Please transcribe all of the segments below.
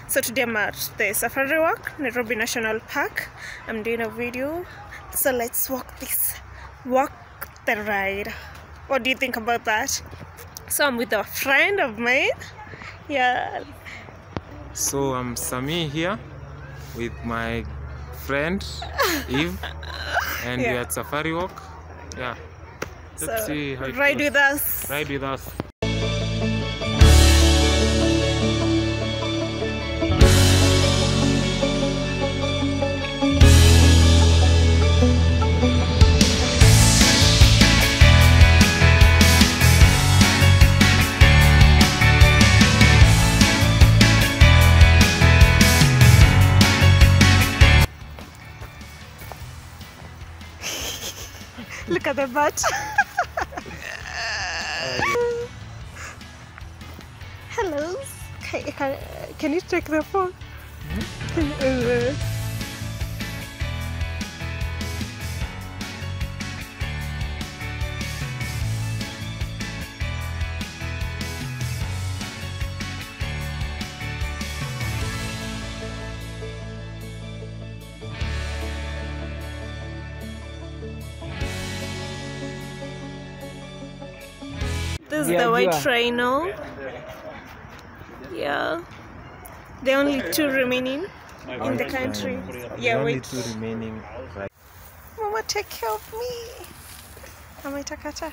So today I'm at the safari walk, Nairobi National Park. I'm doing a video. So let's walk the ride. What do you think about that? So I'm with a friend of mine. Yeah. So I'm Sami here with my friend Eve, and Yeah. we're at safari walk. Yeah. Let's see how it ride goes. with us. Ride with us. Look at the butt. Hello. Can you take the phone? This is the white rhino. Yeah. The only two remaining in the country. Yeah, only wait. two remaining. Right. Mama, take care of me. Amaitakata.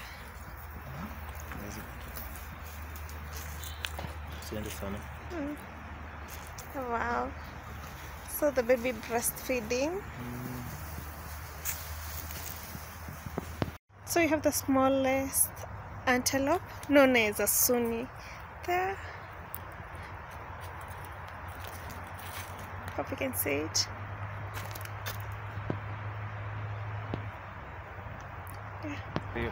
Wow. So the baby breastfeeding. So you have the smallest antelope known as a Sunni there. Hope you can see it. Yeah.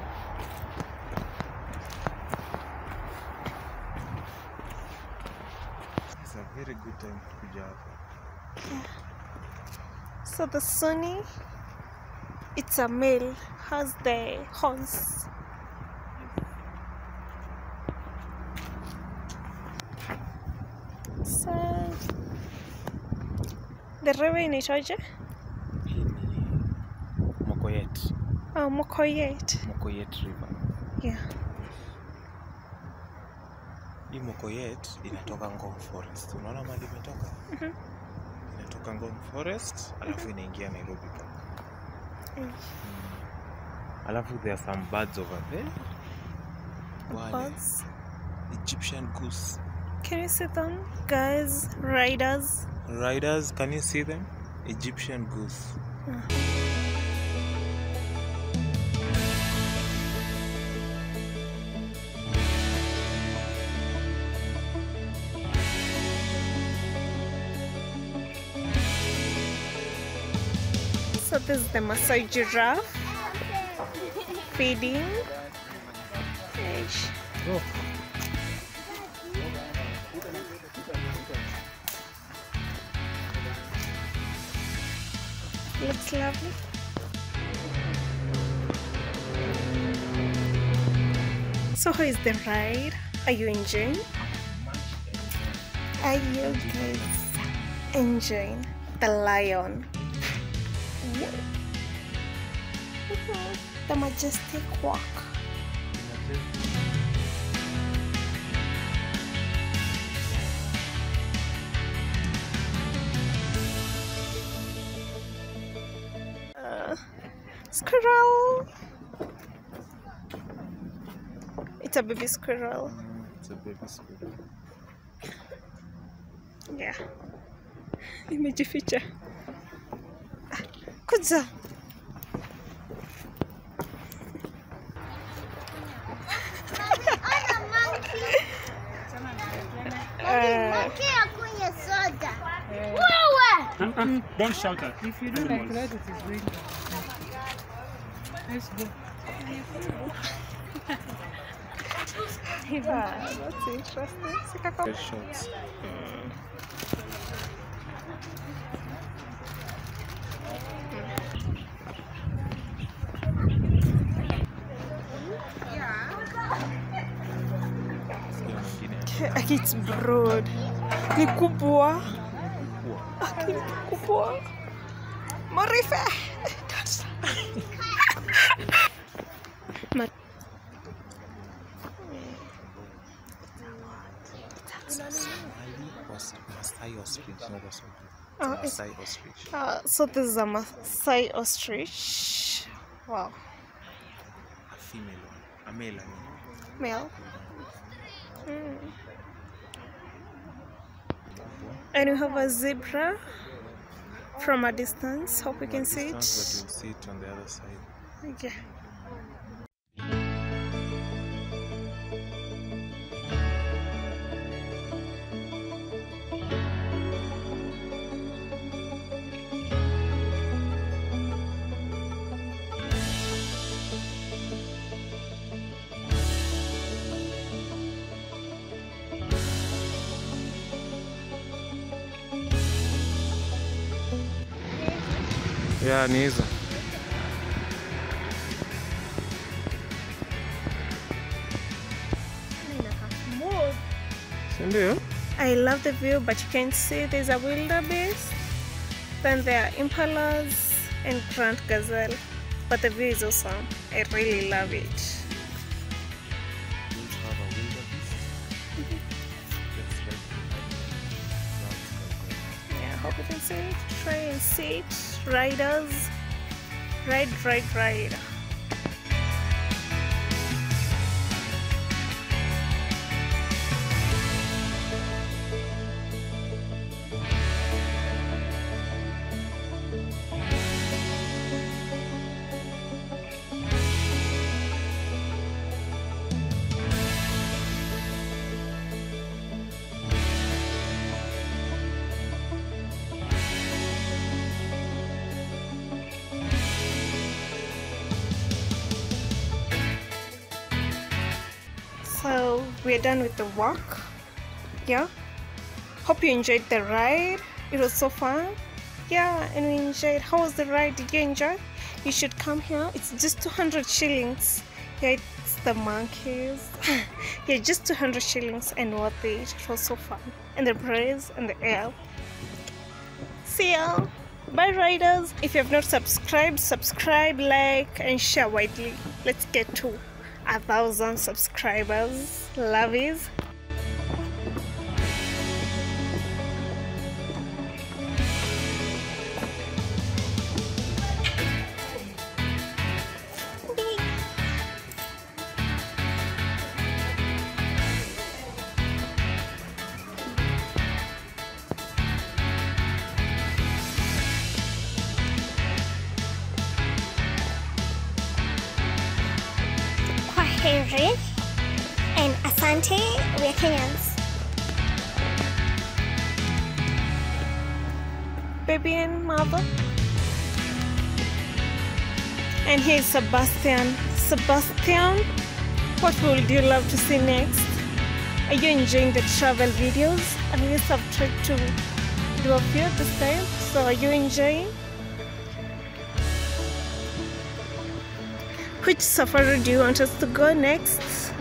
It's a very good time to kuja hapa. Yeah. So the Sunni, it's a male, has the horns. So the river inaitwaje? Hii ni Mokoyet. Oh, Mokoyet. Mokoyet River. Yeah. Hii Mokoyet inatoka Ngong Forest. Unaona mahali imetoka? Inatoka Ngong Forest, alafu inaingia Nairobi Park. Alafu there are some birds over there. Birds. Egyptian goose. Can you see them? Guys, riders. Riders, can you see them? Egyptian goose. So this is the Maasai giraffe feeding. Oh. Looks lovely. So how is the ride? Are you enjoying? Are you guys enjoying the lion? The majestic walk. Squirrel. It's a baby squirrel. It's a baby squirrel. Yeah. Imejificha. Kuja. Don't shout at. If you do like that, it is really. Let's go. Yeah, that's interesting. Good shots. It's broad. Ni kubwa. Akili kubwa. Marife. Maasai ostrich, not a something. Oh, Maasai ostrich. So this is a Maasai ostrich. Wow. A female one. A male, I mean. Male. And we have a zebra from a distance. Hope you can see it. But you'll see it on the other side. Okay. Yeah, ni hizo. Ndio. I love the view, but you can see there's a wildebeest, then there are impalas and grand gazelle. But the view is awesome. I really love it. Don't have a wildebeest. That's right. Yeah, hope you can see it. Try and see it. Riders. Ride. So we're done with the walk. Yeah. Hope you enjoyed the ride. It was so fun. Yeah, and we enjoyed. How was the ride? Did you enjoy? You should come here. It's just 200 shillings. Yeah, it's the monkeys. Yeah, just 200 shillings and worth it. It was so fun. And the breeze and the air. See ya. Bye riders. If you have not subscribed, subscribe, like and share widely. Let's get to 1,000 subscribers. Lovies. Kwaheri and asante, we are Kenyans. Baby and mother. And here's Sebastian. Sebastian, what would you love to see next? Are you enjoying the travel videos? I mean, I've tried to do a few this time. So are you enjoying? Which safari do you want us to go next?